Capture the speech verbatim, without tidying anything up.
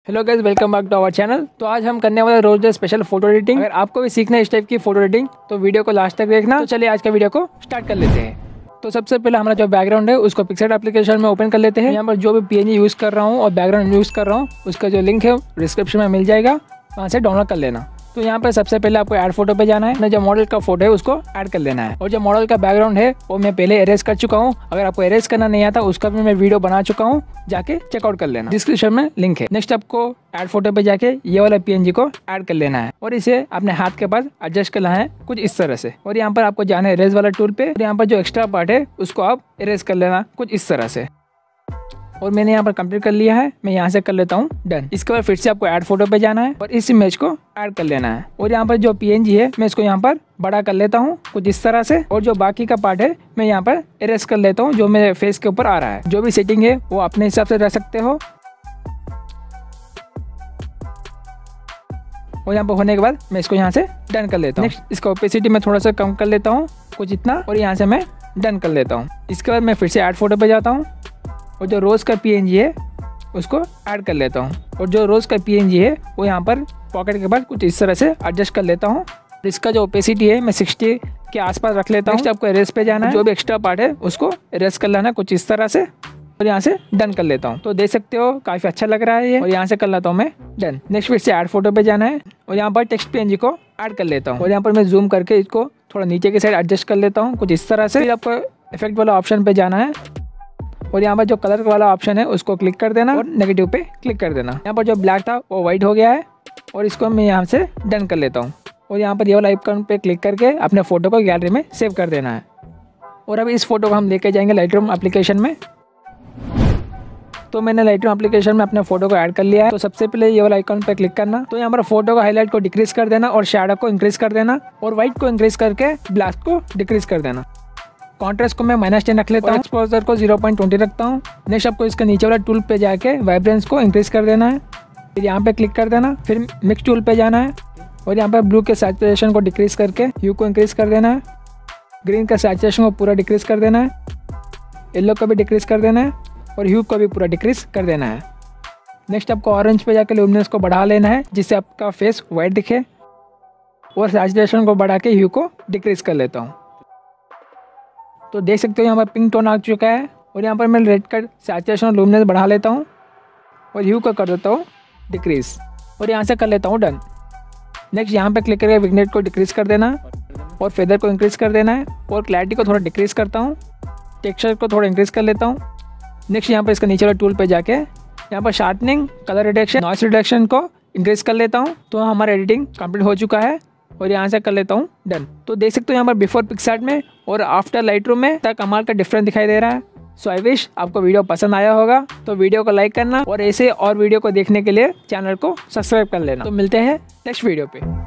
Hello guys, welcome back to our channel. तो आज हम करने वाले rose day special photo editing. अगर आपको भी सीखना है इस टाइप की फोटो एडिटिंग तो वीडियो को लास्ट तक देखना। तो चलिए आज का वीडियो को स्टार्ट कर लेते हैं। तो सबसे पहले हमारा जो बैकग्राउंड है उसको पिक्सेल एप्लीकेशन में ओपन कर लेते हैं। यहाँ पर जो भी पीएनजी यूज़ कर रहा हूँ और बैकग्राउंड यूज़ कर रहा हूँ उसका जो लिंक है डिस्क्रिप्शन में मिल जाएगा, वहाँ से डाउनलोड कर लेना। तो यहाँ पर सबसे पहले आपको ऐड फोटो पे जाना है, ना जो मॉडल का फोटो है उसको ऐड कर लेना है। और जो मॉडल का बैकग्राउंड है वो मैं पहले एरेज कर चुका हूँ। अगर आपको एरेज करना नहीं आता उसका भी मैं वीडियो बना चुका हूँ, जाके चेकआउट कर लेना, डिस्क्रिप्शन में लिंक है। नेक्स्ट आपको ऐड फोटो पे जाके ये वाला पीएनजी को ऐड कर लेना है और इसे अपने हाथ के पास एडजस्ट करना है कुछ इस तरह से। और यहाँ पर आपको जाना है एरेज वाला टूल पे और यहाँ पर जो एक्स्ट्रा पार्ट है उसको आप एरेज कर लेना कुछ इस तरह से। और मैंने यहाँ पर कंप्लीट कर लिया है, मैं यहाँ से कर लेता हूँ डन। इसके बाद फिर से आपको ऐड फोटो पे जाना है और इस इमेज को ऐड कर लेना है। और यहाँ पर जो पीएनजी है मैं इसको यहाँ पर बड़ा कर लेता हूँ कुछ इस तरह से। और जो बाकी का पार्ट है मैं यहाँ पर एरेज कर लेता हूँ जो मेरे फेस के ऊपर आ रहा है। जो भी सेटिंग है वो अपने हिसाब से रख सकते हो। और यहाँ पर होने के बाद मैं इसको यहाँ से डन कर लेता हूँ। नेक्स्ट इसका ओपेसिटी मैं थोड़ा सा कम कर लेता हूँ कुछ इतना और यहाँ से मैं डन कर लेता हूँ। इसके बाद मैं फिर से ऐड फोटो पे जाता हूँ और जो रोज़ का पीएनजी है उसको ऐड कर लेता हूँ। और जो रोज़ का पीएनजी है वो यहाँ पर पॉकेट के पास कुछ इस तरह से एडजस्ट कर लेता हूँ। इसका जो ओपेसिटी है मैं सिक्सटी के आसपास रख लेता हूँ। नेक्स्ट आपको एरेज पे जाना है, जो भी एक्स्ट्रा पार्ट है उसको एरेज कर लेना कुछ इस तरह से और यहाँ से डन कर लेता हूँ। तो देख सकते हो काफ़ी अच्छा लग रहा है ये। और यहाँ से कर लेता हूँ मैं डन। नेक्स्ट फिर से ऐड फोटो पे जाना है और यहाँ पर टेक्स्ट पीएनजी को ऐड कर लेता हूँ। और यहाँ पर मैं जूम करके इसको थोड़ा नीचे की साइड एडजस्ट कर लेता हूँ कुछ इस तरह से। फिर आपको इफेक्ट वाला ऑप्शन पे जाना है और यहाँ पर जो कलर वाला ऑप्शन है उसको क्लिक कर देना और नेगेटिव पे क्लिक कर देना। यहाँ पर जो ब्लैक था वो वाइट हो गया है और इसको मैं यहाँ से डन कर लेता हूँ। और यहाँ पर ये वाला आइकन पे क्लिक करके अपने फ़ोटो को गैलरी में सेव कर देना है। और अभी इस फोटो को हम लेके जाएंगे लाइटरूम एप्लीकेशन में। तो मैंने लाइटरूम एप्लीकेशन में अपने फोटो को ऐड कर लिया है। तो सबसे पहले ये वाला आइकन पे क्लिक करना। तो यहाँ पर फोटो का हाईलाइट को डिक्रीज कर देना और शैडो को इंक्रीज कर देना और व्हाइट को इंक्रीज करके ब्लैक को डिक्रीज कर देना। कॉन्ट्रास्ट को मैं माइनस टेन रख लेता हूँ। एक्सपोजर को जीरो पॉइंट ट्वेंटी रखता हूँ। नेक्स्ट आपको इसके नीचे वाला टूल पे जाके वाइब्रेंस को इंक्रीज कर देना है। फिर यहाँ पे क्लिक कर देना। फिर मिक्स टूल पे जाना है और यहाँ पर ब्लू के सैचुरेशन को डिक्रीज करके ह्यू को इंक्रीज कर देना है। ग्रीन का सैचुरेशन को पूरा डिक्रीज कर देना है। येलो को भी डिक्रीज कर देना है और ह्यू को भी पूरा डिक्रीज कर देना है। नेक्स्ट आपको ऑरेंज पे जाकर ल्यूमिनेंस को बढ़ा लेना है जिससे आपका फेस वाइट दिखे। और सैचुरेशन को बढ़ा के ह्यू को डिक्रीज कर लेता हूँ। तो देख सकते हो यहाँ पर पिंक टोन आ चुका है। और यहाँ पर मैं रेड का सैचुरेशन और लुमिनेंस बढ़ा लेता हूँ और ह्यू को कर देता हूँ डिक्रीज और यहाँ से कर लेता हूँ डन। नेक्स्ट यहाँ पे क्लिक करके विग्नेट को डिक्रीज कर देना और फेदर को इंक्रीज कर देना है और क्लैरिटी को थोड़ा डिक्रीज करता हूँ। टेक्सचर को थोड़ा इंक्रीज कर लेता हूँ। नेक्स्ट यहाँ पर इसका नीचे वाला टूल पे जाके यहाँ पर sharpening, colour reduction, noise reduction को इंक्रीज कर लेता हूँ। तो हमारा एडिटिंग कंप्लीट हो चुका है और यहाँ से कर लेता हूँ डन। तो देख सकते हो यहाँ पर बिफोर पिक्सआर्ट में और आफ्टर लाइटरूम में तक कमाल का डिफरेंस दिखाई दे रहा है। सो आई विश आपको वीडियो पसंद आया होगा। तो वीडियो को लाइक करना और ऐसे और वीडियो को देखने के लिए चैनल को सब्सक्राइब कर लेना। तो मिलते हैं नेक्स्ट वीडियो पे।